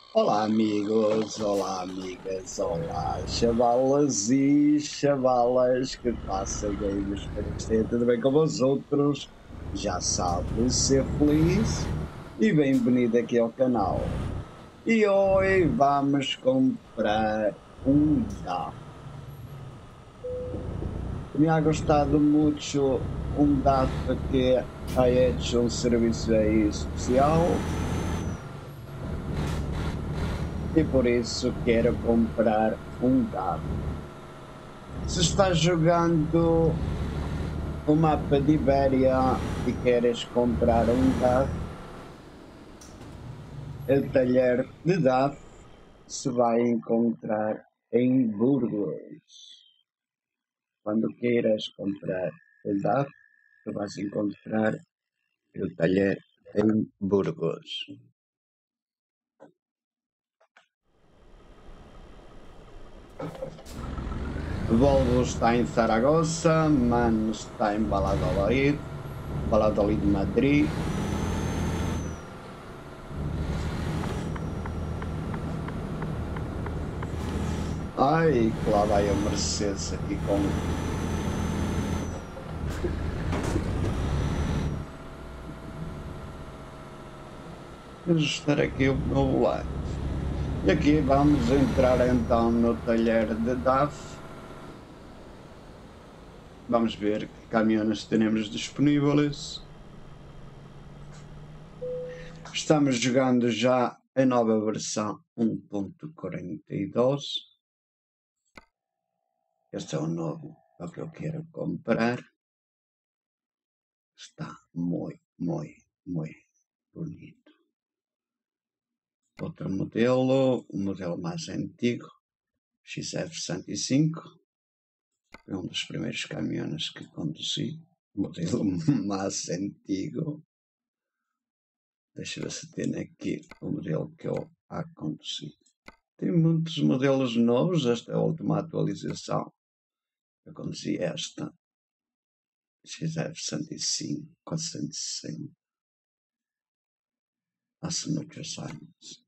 Olá amigos, olá amigas, olá chavalas e chavalas que façam aí, espero que esteja tudo bem com os outros. Já sabe ser feliz e bem-vindo aqui ao canal. E hoje vamos comprar um DAF. Me ha gostado muito um DAF que ha hecho um serviço aí especial. E por isso quero comprar um DAF. Se estás jogando o mapa de Ibéria e queres comprar um DAF, o talher de DAF se vai encontrar em Burgos. Quando queiras comprar o DAF, tu vais encontrar o talher em Burgos. Volvo está em Zaragoza, MAN está em Valladolid, Madrid. Ai, que lá vai a Mercedes aqui com... ajustar aqui o meu volante. E aqui vamos entrar então no talher de DAF. Vamos ver que caminhões temos disponíveis. Estamos jogando já a nova versão 1.42. Este é o novo, é o que eu quero comprar. Está muito bonito. Outro modelo, um modelo mais antigo, XF105. É um dos primeiros caminhões que conduzi. Modelo mais antigo. Deixa eu ver se tem aqui o modelo que eu há conduzido. Tem muitos modelos novos. Esta é a última atualização. Eu conduzi esta. XF105, 460. Há muitos anos.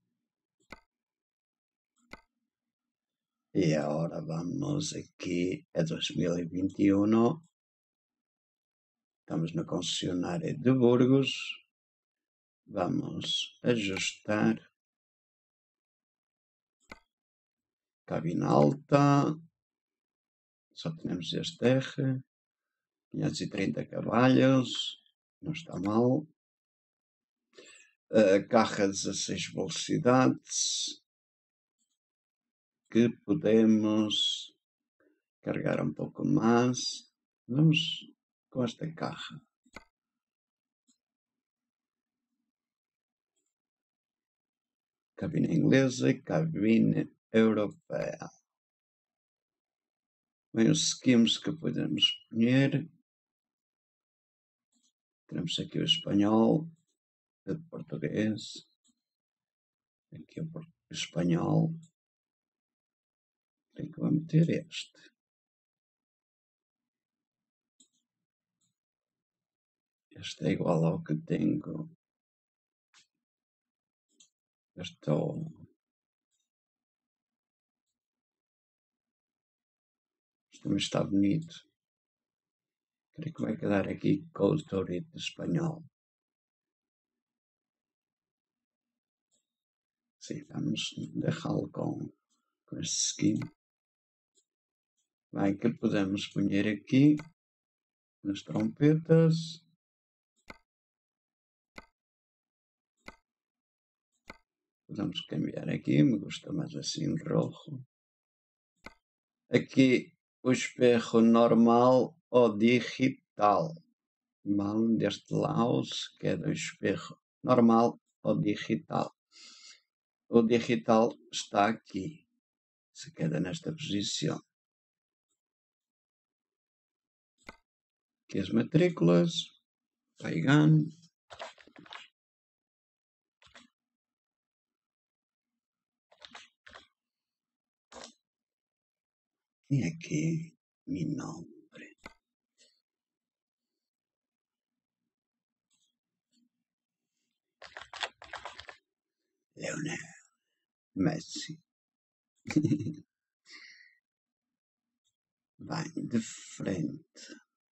E agora vamos aqui a 2021. Estamos na concessionária de Burgos. Vamos ajustar. Cabine alta. Só temos este R. 530 cavalhos. Não está mal. Carro a 16 velocidades. Que podemos carregar um pouco mais. Vamos com esta carro. Cabine inglesa e cabine europeia. Bem, os schemes que podemos escolher. Temos aqui o espanhol, o português. Aqui o espanhol. Tenho que meter este. Este é igual ao que tenho. Este também está bonito. Creio que vai quedar aqui com o tourito espanhol. Sim, vamos deixá-lo com este skin. Bem, que podemos punir aqui nas trompetas. Podemos cambiar aqui, me gusta mais assim rojo. Aqui o espelho normal ou digital. Vamos deste lado, que é do espelho normal ou digital. O digital está aqui. Se queda nesta posição. Aqui as matrículas. Paigan. E aqui, mi nombre. Leonel. Messi. Bem, de frente.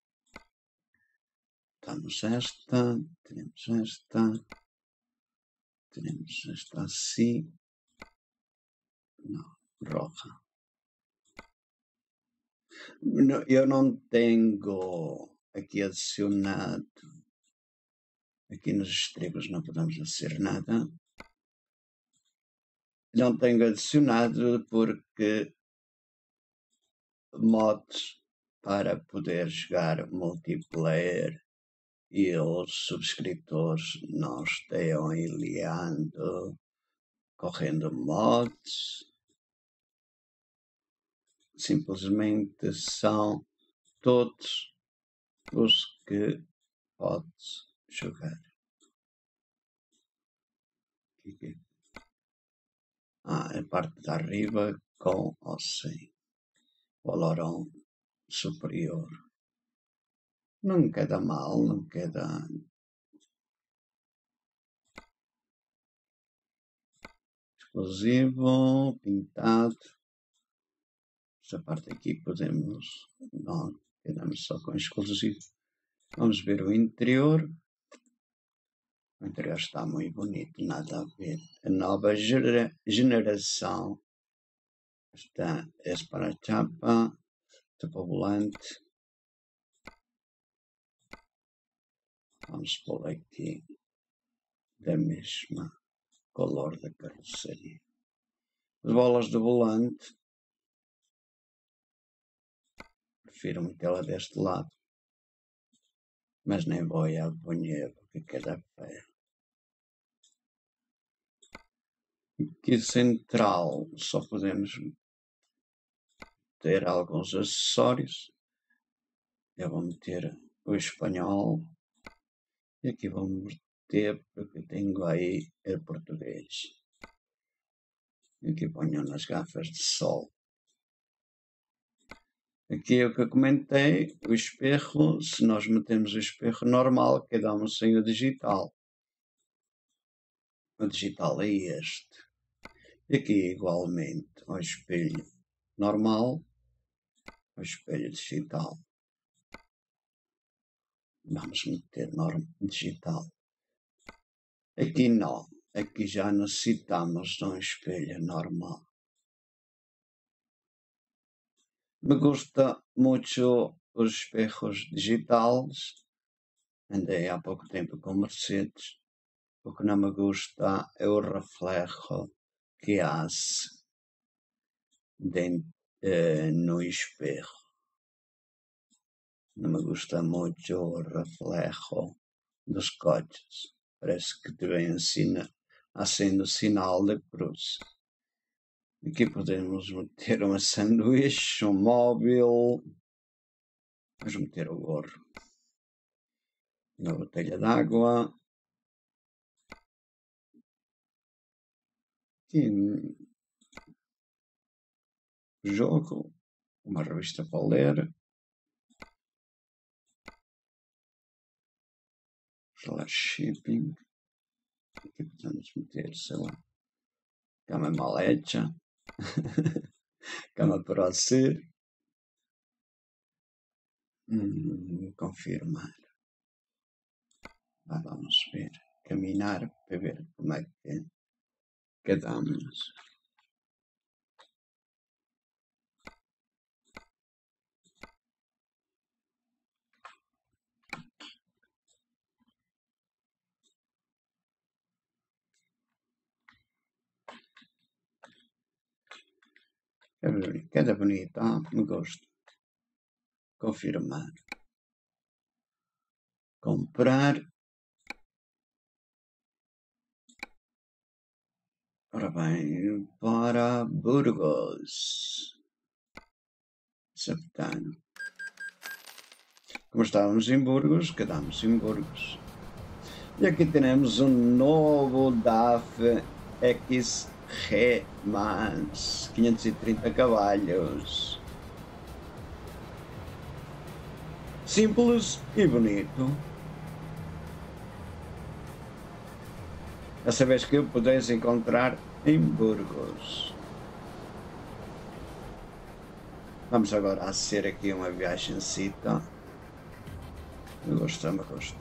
Temos esta, teremos esta, teremos esta assim. Não, roja. Eu não tenho aqui adicionado. Aqui nos estribos não podemos fazer nada. Não tenho adicionado porque mods para poder jogar multiplayer e os subscritores não estejam liando, correndo mods. Simplesmente são todos os que podes jogar. A parte de arriba com ou sem valorão superior. Não queda mal, não queda. Exclusivo, pintado. Esta parte aqui podemos. Não, quedamos só com exclusivo. Vamos ver o interior. O interior está muito bonito, nada a ver. A nova geração está para a chapa, chapa volante. Vamos pôr aqui da mesma cor da carroceria. As bolas de volante, prefiro metê-la deste lado, mas nem vou a punhar porque queda feio. Aqui central só podemos ter alguns acessórios. Eu vou meter o espanhol e aqui vou meter porque tenho aí o português. Aqui ponho nas gafas de sol. Aqui é o que eu comentei, o espelho. Se nós metemos o espelho normal, quedamos sem o digital. O digital é este. E aqui igualmente o espelho normal, o espelho digital. Vamos meter digital. Aqui não, aqui já necessitamos de um espelho normal. Me gusta muito os espelhos digitais. Andei há pouco tempo com Mercedes. O que não me gusta é o reflexo que há no espelho. Não me gusta muito o reflexo dos coches. Parece que te vem acendo o sinal da cruz. Aqui podemos meter uma sanduíche, um móvel. Vamos meter o gorro. Uma botella d'água. Aqui jogo. Uma revista para ler. Slash shipping. Aqui podemos meter, sei lá, cama mal hecha. Cama para ser. Confirmar. Vamos ver. Caminhar para ver como é que quedamos. Queda bonita, me gosto. Confirmar. Comprar. Ora bem, para Burgos. Septano. Como estávamos em Burgos, quedamos em Burgos. E aqui temos um novo DAF X-Remans, 530 cavalos. Simples e bonito. Dessa vez que podes encontrar em Burgos. Vamos agora a ser aqui uma viagemcita. Me gusta, me gusta.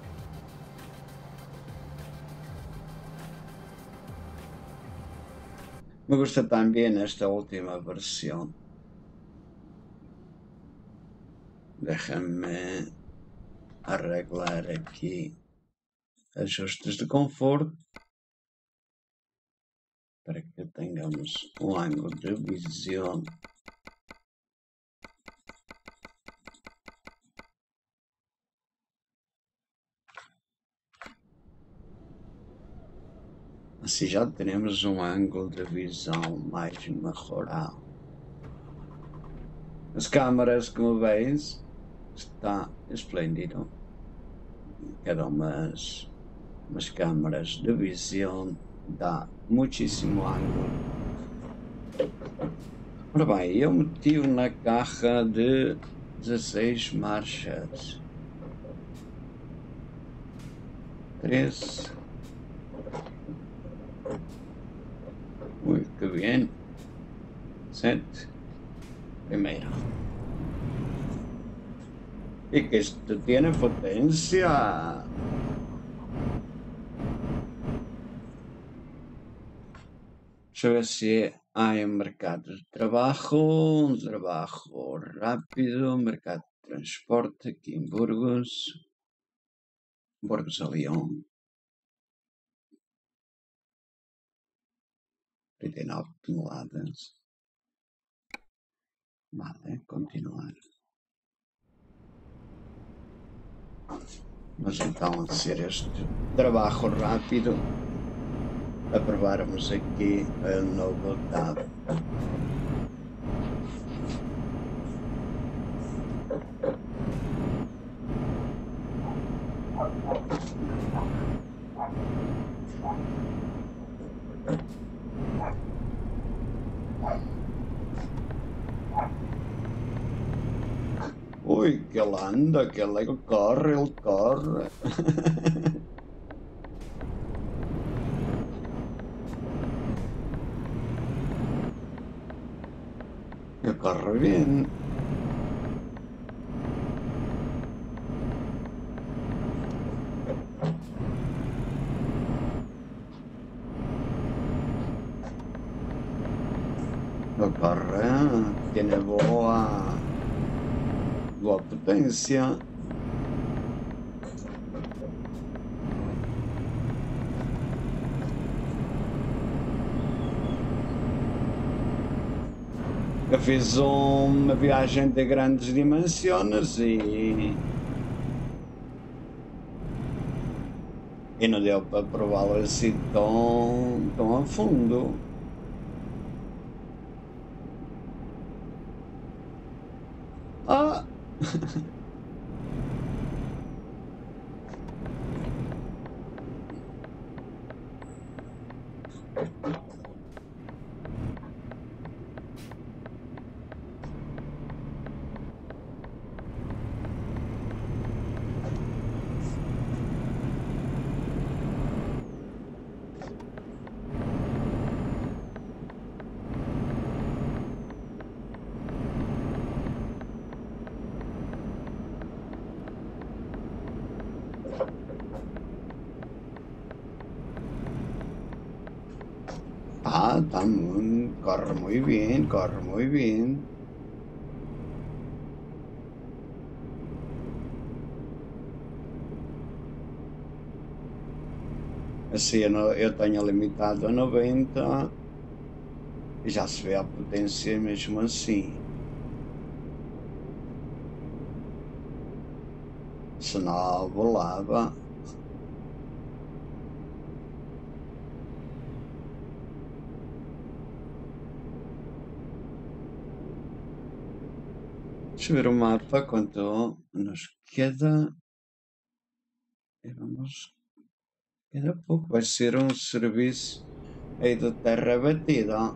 Me gusta también esta última versión. Déjame arreglar aquí ajustes de conforto para que tengamos um ângulo de visão assim já teremos um ângulo de visão mais melhorado. As câmaras, como veis, está esplêndido. Cada umas câmaras de visão dá muitíssimo ângulo. Ora bem, eu meti-o na carga de 16 marchas. 13. Muito bem. 7. Primeira. E que esto tiene potencia. Deixa eu ver se há mercado de trabalho, um trabalho rápido, mercado de transporte aqui em Burgos. Burgos a Lyon. 39 toneladas. Vale, continuar. Mas então, a ser este trabalho rápido, aprovarmos aqui o novo tab. Ui, que ele anda, que ele corre, ele corre. Ele corre bem. Ele corre, tiene boa potência. Eu fiz uma viagem de grandes dimensões e não deu para prová-lo assim tão a fundo. Ah! Corre muy bien, corre muy bien. Assim eu tenho limitado a 90 e já se vê a potência mesmo assim. Senão volava. Deixa eu ver o mapa quanto nos queda. Queda pouco. Vai ser um serviço aí de terra batida.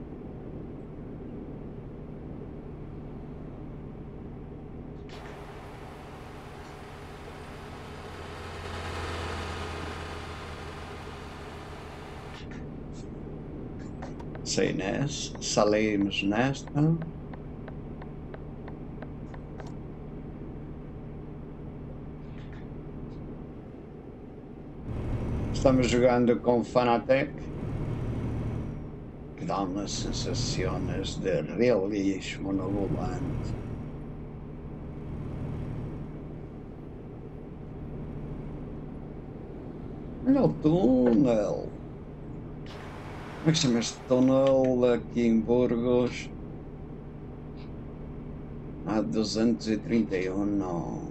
Salimos nesta. Estamos jogando con Fanatec, que dá umas sensações de realismo no volante. Olha o túnel! Como é que chama este túnel aqui em Burgos? 231, não.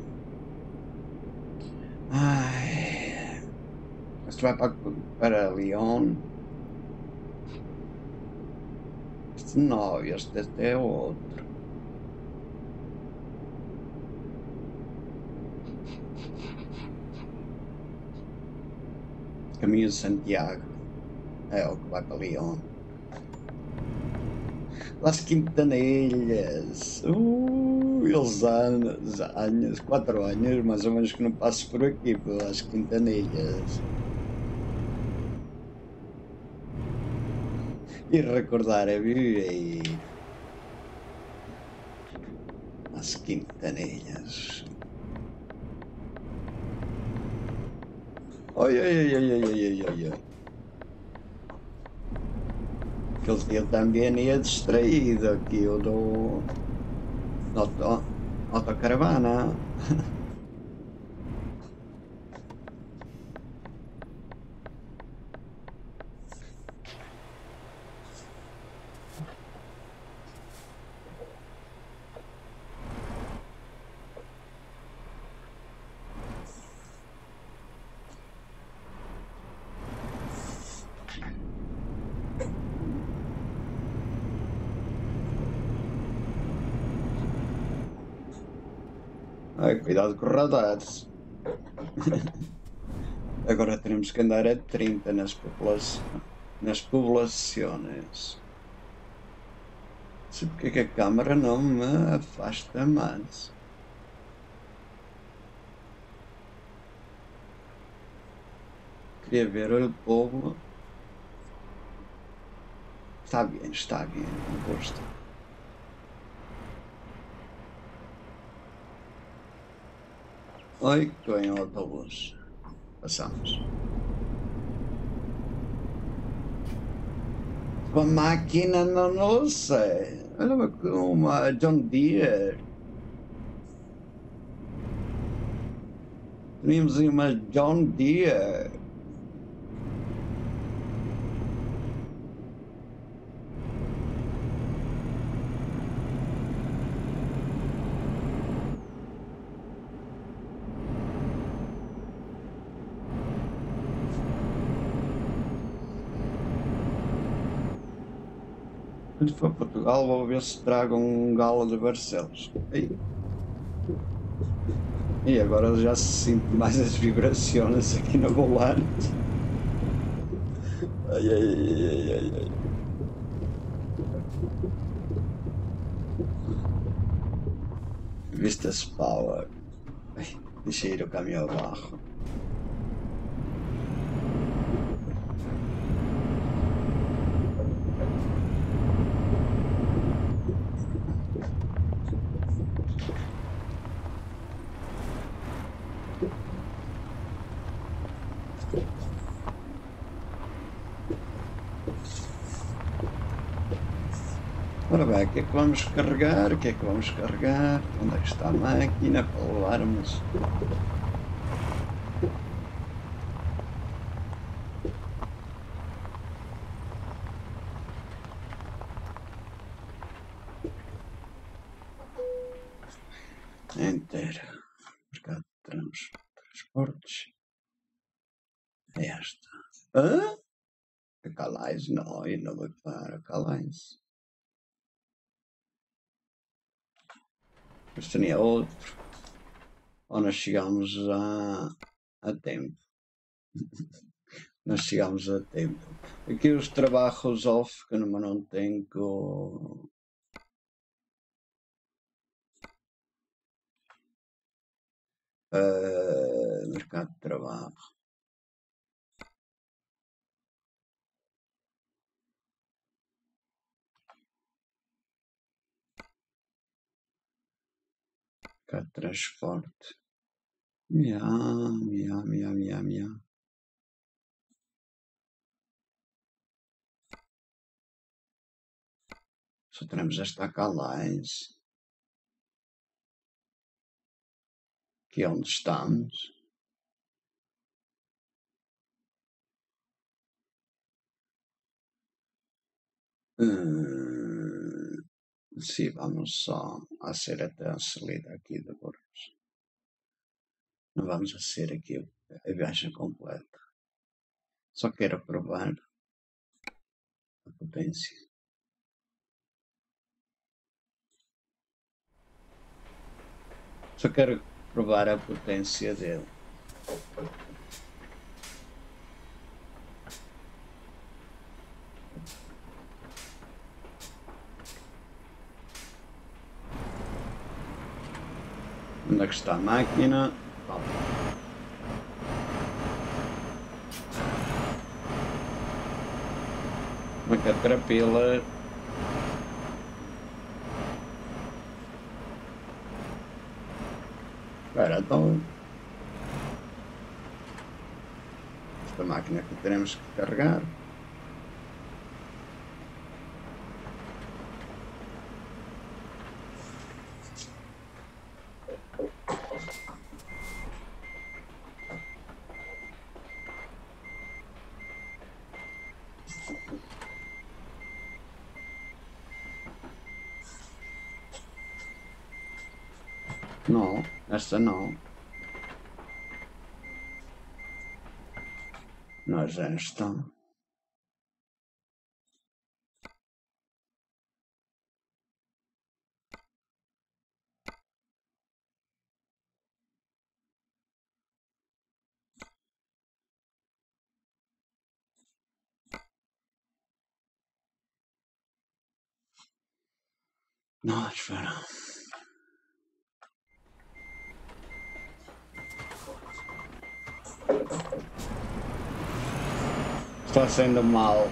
Ai. Isto vai para Lyon. Este não, este é outro. Caminho de Santiago. É o que vai para Lyon. Las Quintanilhas. Eles anos, 4 anos, mais ou menos, que não passo por aqui, pelas Quintanilhas. E recordar a viver. Las Quintanilhas. Oi, oi, oi, oi, oi, oi, oi. Eu também ia distraído aqui, eu do autocaravana. Ai, cuidado com radares. Agora teremos que andar a 30 nas poblações. Não sei porque é que a câmara não me afasta mais. Queria ver o povo. Está bem, não gosto. Oi, que vem o autobus. Passamos. Uma máquina, não sei. Olha uma John Deere. Tínhamos uma John Deere. Quando for a Portugal, vou ver se trago um galo de Barcelos. E agora já se sinto mais as vibrações aqui no volante. Ai, ai, ai, ai, ai. Vistas Power. Deixa ir o caminhão abaixo. Ora bem, o que é que vamos carregar? Onde é que está a máquina para levarmos? Enter. Mercado de transportes. É esta. Hã? A Calais? Não, eu não vou para a Calais. Este nem é outro. Ou nós chegamos a tempo. Nós chegamos a tempo. Aqui os trabalhos off que não tenho. Mercado de trabalho. Cá transporte. Miau. Só teremos esta Calais. Que é onde estamos. Sim, vamos só a ser até a salida aqui de Burgos. Não vamos a ser aqui a viagem completa. Só quero provar a potência. Só quero provar a potência dele. Onde é que está a máquina? Uma Caterpillar. Espera, então. Esta máquina que teremos que carregar. Não, esta não. Nós já estamos. Não, espera. Está sendo mal.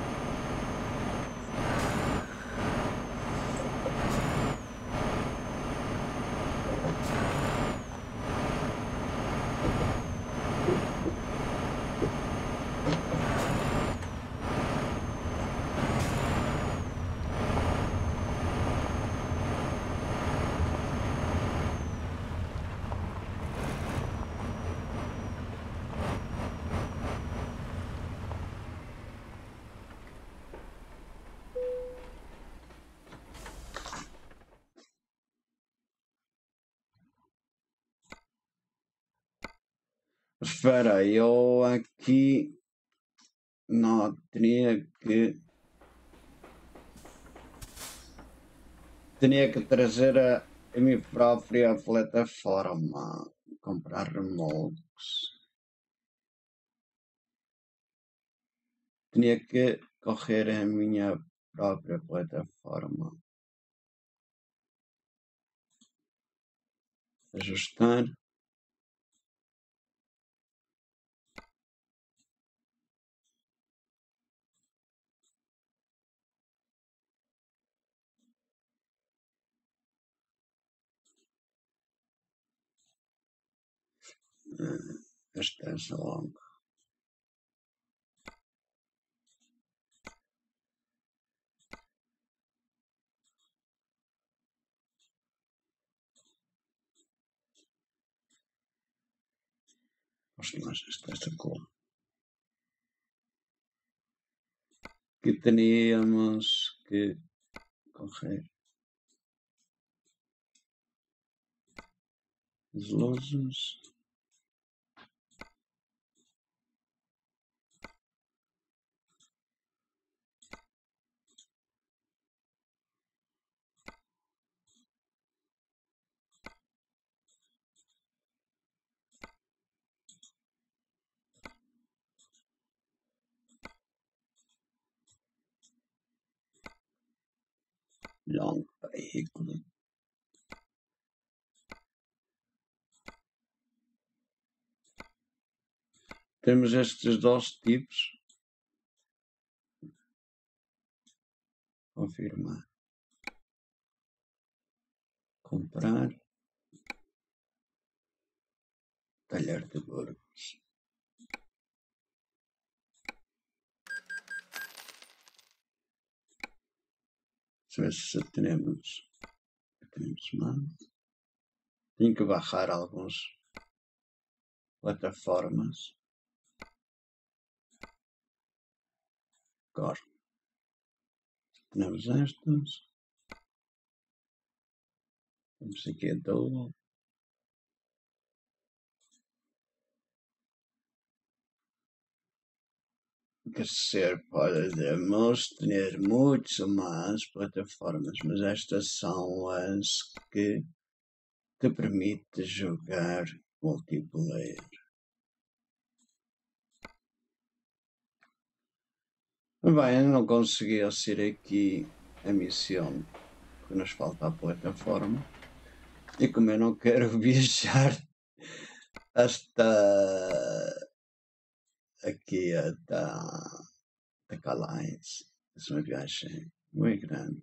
Espera, eu aqui não tinha que trazer a minha própria plataforma, comprar remolques. Tinha que correr a minha própria plataforma. Ajustar. Distância longa. Gosto mais desta cor. Que teríamos que correr as luzes. Long veículo. Temos estes dois tipos. Confirmar. Comprar. Talher de Burgos. Deixa eu ver se temos mais. Tenho que barrar algumas plataformas. Agora temos estas. Temos aqui a Double. Que ser, podemos ter muitas mais plataformas, mas estas são as que te permitem jogar multiplayer. Bem, eu não consegui ser aqui a missão que nos falta a plataforma. E como eu não quero viajar hasta aqui da Calais, é uma viagem muito grande.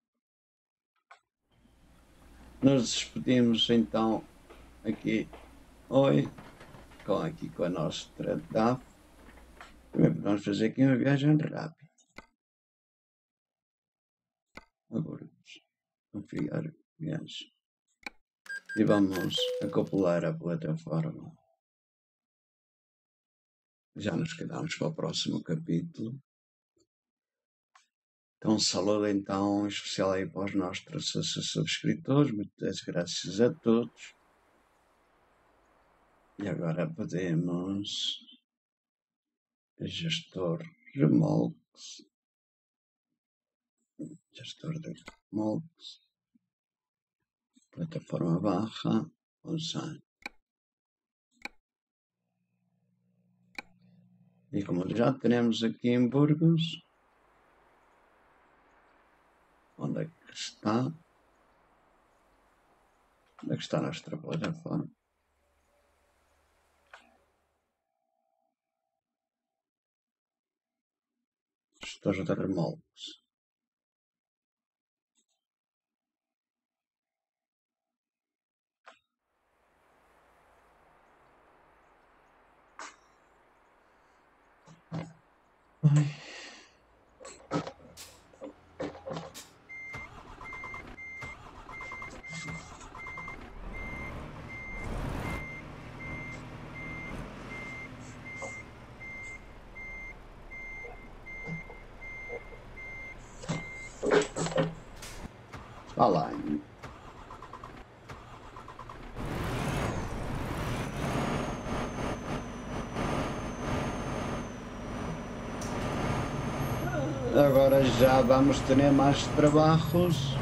Nos despedimos então aqui hoje com a nossa DAF. Também podemos fazer aqui uma viagem rápida. Agora configurar viagem. E vamos acoplar a plataforma. Já nos quedamos para o próximo capítulo. Então, um saludo então especial aí para os nossos subscritores. Muitas graças a todos. E agora podemos gestor remolques. Gestor de remolques. Plataforma barra. Usar. E como já temos aqui em Burgos, onde é que está? Onde é que está a nossa plataforma? Gestor de remolques. Ai. Está lá. Agora já vamos ter mais trabalhos.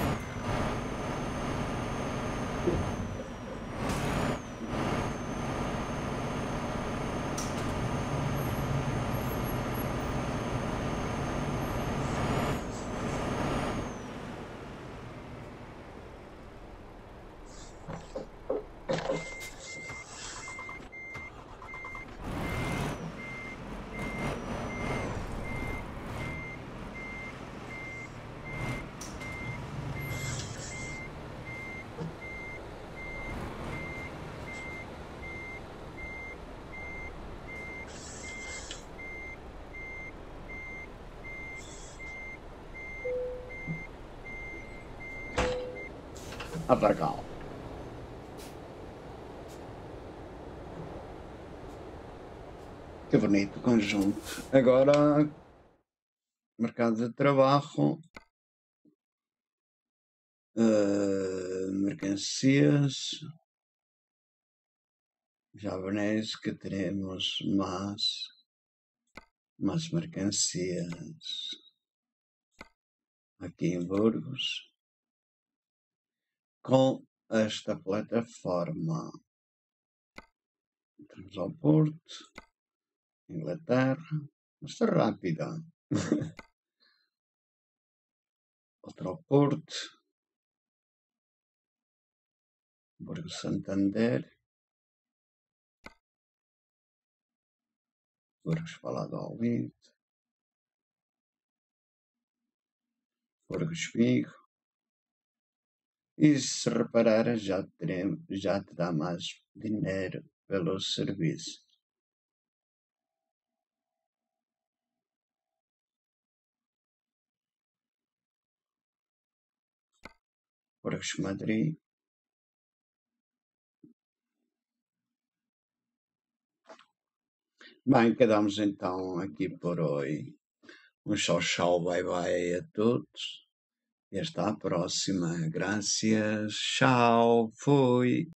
Aparcal. Que bonito conjunto. Agora, mercado de trabalho, mercancias, japonês que teremos mais mercancias aqui em Burgos com esta plataforma. Entramos ao Porto, Inglaterra, está rápida. Outro ao Porto, Burgos Santander, Burgos Falado ao Vido, Burgos Vigo. E se reparar, já te dá mais dinheiro pelo serviço. Porcos Madrid. Bem, quedamos então aqui por hoje. Um tchau, bye bye a todos. E hasta a próxima. Graças. Tchau. Fui.